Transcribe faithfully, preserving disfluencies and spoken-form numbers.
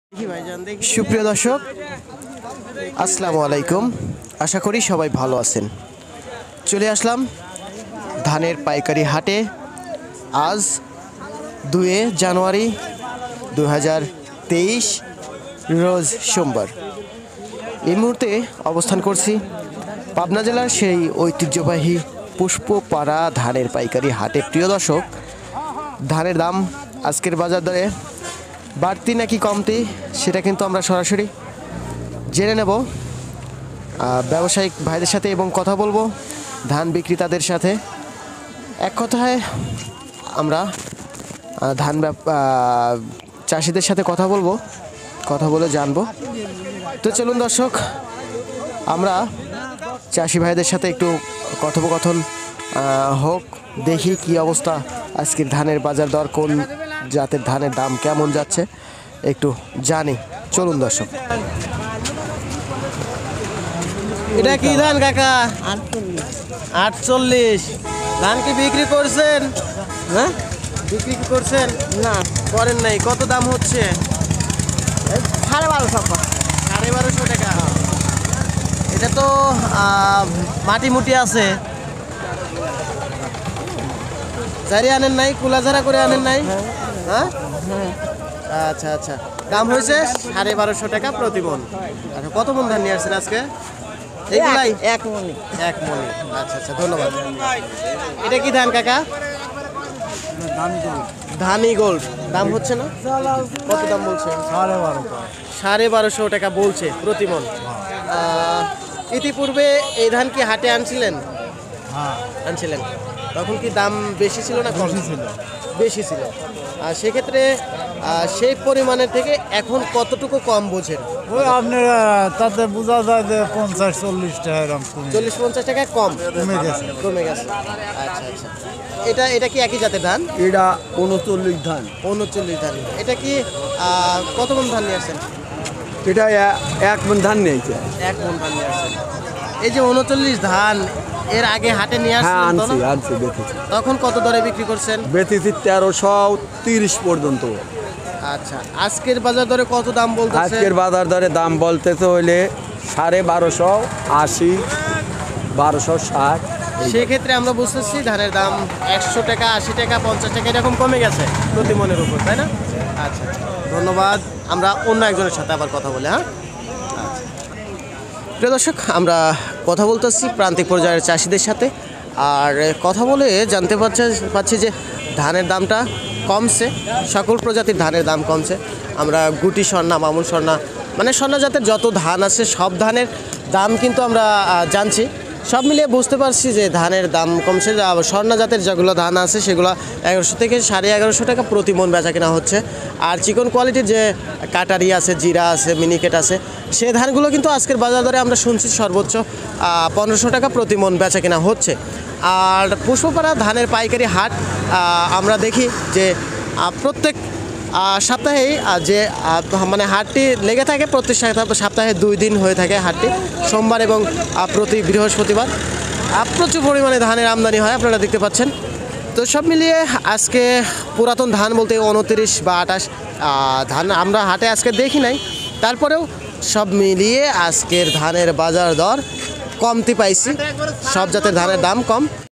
সুপ্রিয় দর্শক, আসসালামু আলাইকুম। আশা করি সবাই ভালো আছেন। চলে আসলাম ধানের পাইকারি হাটে। আজ দুই জানুয়ারি দু হাজার তেইশ, রোজ সোমবার। এই মুহূর্তে অবস্থান করছি পাবনা জেলার সেই ঐতিহ্যবাহী পুষ্পপাড়া ধানের পাইকারি হাটে। প্রিয় দর্শক, ধানের দাম আজকের বাজার দরে বাড়তি নাকি কমতি সেটা কিন্তু আমরা সরাসরি জেনে নেব ব্যবসায়িক ভাইদের সাথে এবং কথা বলবো ধান বিক্রেতাদের সাথে। এক কথায় আমরা ধান চাষিদের সাথে কথা বলবো, কথা বলে জানবো। তো চলুন দর্শক, আমরা চাষি ভাইদের সাথে একটু কথোপকথন হোক, দেখি কি অবস্থা আজকের ধানের বাজার দর, কোন জাতের ধানের দাম কেমন যাচ্ছে একটু জানি। চলুন দর্শক। এটা কি ধান কাকা? আটচল্লিশ। ধান কি বিক্রি করছেন? হ্যাঁ, বিক্রি কি করছেন? না, করেন নাই। কত দাম হচ্ছে? সাড়ে বারোশো টাকা। সাড়ে বারোশো টাকা। এটা তো মাটি মুটি আছে, জারি আনেন নাই? কুলাঝাড়া করে আনেন নাই? হ্যাঁ, আচ্ছা আচ্ছা। দাম হয়েছে সাড়ে বারোশো টাকা প্রতি মন। আচ্ছা, কত মন ধান নিয়ে আসছেন আজকে? এইগুলাই এক মনি। এক মনে। আচ্ছা আচ্ছা, ধন্যবাদ। এটা কি ধান কাকা? ধানি গোল্ড। দাম হচ্ছে না? কত দাম বলছে? সাড়ে বারোশো সাড়ে বারোশো টাকা বলছে প্রতি মন। আহ, ইতিপূর্বে এই ধান কি হাটে আনছিলেন? হ্যাঁ, আনছিলেন। তখন কি দাম বেশি ছিল না কম বেশি ছিল। বেশি ছিল। আর সেক্ষেত্রে আহ, সেই পরিমাণের থেকে এখন কতটুকু কম বোঝেন? ওই আপনার তাতে বোঝা যায় যে পঞ্চাশ চল্লিশ টাকা এরকম কমে- চল্লিশ পঞ্চাশ টাকা কম কমে গেছে। কমে গেছে। আচ্ছা আচ্ছা। এটা এটা কি একই জাতের ধান? এটা উনচল্লিশ ধান। উনচল্লিশ ধান। এটা কি আহ, কত মন ধান নিয়ে আসেন? এটা এ- এক মন ধান নিয়েছে। এক মন ধান নিয়ে আসেন। এই যে উনচল্লিশ ধান এর আগে হাটে নিয়ে হ্যাঁ, আসছেন তো আনছি না? আনছি বেঁচেছি তখন কত দরে বিক্রি করছেন? বেঁচেছি তেরোশো তিরিশ পর্যন্ত। আচ্ছা, আজকের বাজার দরে কত দাম বলতেছে? আজকের বাজার দরে দাম বলতেছে হইলে সাড়ে বারোশো আশি, বারোশো ষাট। সেক্ষেত্রে আমরা বুঝতেছি ধানের দাম একশো টাকা, আশি টাকা, পঞ্চাশ টাকা এরকম কমে গেছে প্রতি মনের উপর, তাই না? আচ্ছা আচ্ছা, ধন্যবাদ। আমরা অন্য একজনের সাথে আবার কথা বলি। হ্যাঁ, আচ্ছা। প্রিয় দর্শক, আমরা কথা বলতেছি প্রান্তিক পর্যায়ের চাষিদের সাথে। আর কথা বলে জানতে পারছে পাচ্ছি যে ধানের দামটা কমছে, সকল প্রজাতির ধানের দাম কমছে। আমরা গুটি স্বর্ণা, মামুন স্বর্ণা, মানে স্বর্ণা জাতের যত ধান আছে সব ধানের দাম কিন্তু আমরা আহ, জানছি। সব মিলিয়ে বুঝতে পারছি যে ধানের দাম কমছে। স্বর্ণা জাতের যেগুলো ধান আছে সেগুলো এগারোশো থেকে সাড়ে এগারোশো টাকা প্রতি মন বেচা কেনা হচ্ছে। আর চিকন কোয়ালিটির যে কাটারি আছে, জিরা আছে, মিনিকেট আছে, সে ধানগুলো কিন্তু আজকের বাজার দরে আমরা শুনছি সর্বোচ্চ পনেরোশো টাকা প্রতি মন বেচা কেনা হচ্ছে। আর পুষ্পপাড়া ধানের পাইকারি হাট আমরা দেখি যে প্রত্যেক সপ্তাহেই যে মানে হাটটি লেগে থাকে, প্রত্যেক সপ্তাহে দুই দিন হয়ে থাকে হাটটি, সোমবার এবং প্রতি বৃহস্পতিবার। প্রচুর পরিমাণে ধানের আমদানি হয়, আপনারা দেখতে পাচ্ছেন। তো সব মিলিয়ে আজকে পুরাতন ধান বলতে উনত্রিশ বা আঠাশ ধান আমরা হাটে আজকে দেখি নাই, তারপরেও সব মিলিয়ে আজকের ধানের বাজার দর কমতি পাইছি। সব জাতের ধানের দাম কম।